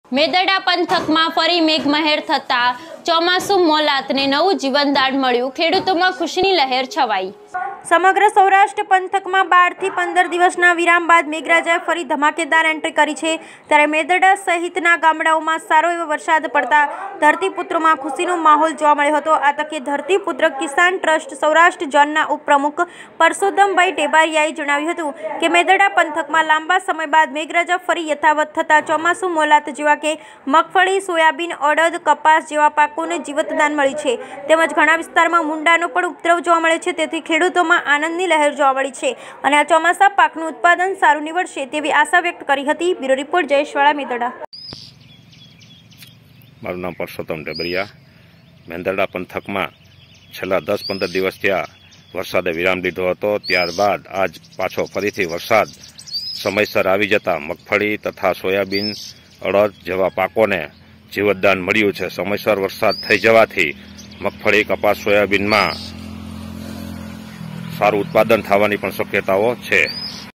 મેદરડા પંથકમાં ફરી મેઘમહેર થતા ચોમાસુ મોલાતને નવું જીવનદાન મળ્યું। ખેડૂતોમાં ખુશીની લહેર છવાઈ। સમગ્ર સૌરાષ્ટ્ર પંથકમાં 12 થી 15 દિવસના વિરામ બાદ મેઘરાજાએ ફરી ધમાકેદાર એન્ટ્રી કરી છે। ત્યારે મેદરડા સહિતના ગામડાઓમાં સારો એવો વરસાદ પડતા ધરતીપુત્રોમાં ખુશીનો માહોલ જોવા મળ્યો હતો। આ તકે ધરતીપુત્ર કિસાન ટ્રસ્ટ સૌરાષ્ટ્ર ઝોનના ઉપપ્રમુખ પરસોત્તમભાઈ ઢેબારિયાએ જણાવ્યું હતું કે મેદરડા પંથકમાં લાંબા સમય બાદ મેઘરાજા ફરી યથાવત થતા ચોમાસુ મોલાત જેવા કે મગફળી, સોયાબીન, અડદ, કપાસ જેવા પાકોને જીવતદાન મળી છે। તેમજ ઘણા વિસ્તારમાં મુંડાનો પણ ઉપદ્રવ જોવા મળે છે। તેથી ખેડૂતોમાં આનંદની લહેર જોવા મળી છે અને આ ચોમાસા પાકનું ઉત્પાદન સારું નીવડશે તેવી આશા વ્યક્ત કરી હતી। બ્યુરો રિપોર્ટ જયેશવાળા, મેદરડા। મારું નામ પરસોત્તમ ઢેબરિયા। મેદરડા પંથકમાં છેલ્લા 10-15 દિવસ થયા વરસાદે વિરામ લીધો હતો। ત્યારબાદ આજ પાછો ફરીથી વરસાદ સમયસર આવી જતા મગફળી તથા સોયાબીન, અડદ જેવા પાકોને જીવતદાન મળ્યું છે। સમયસર વરસાદ થઈ જવાથી મગફળી, કપાસ, સોયાબીનમાં સારું ઉત્પાદન થવાની પણ શક્યતાઓ છે।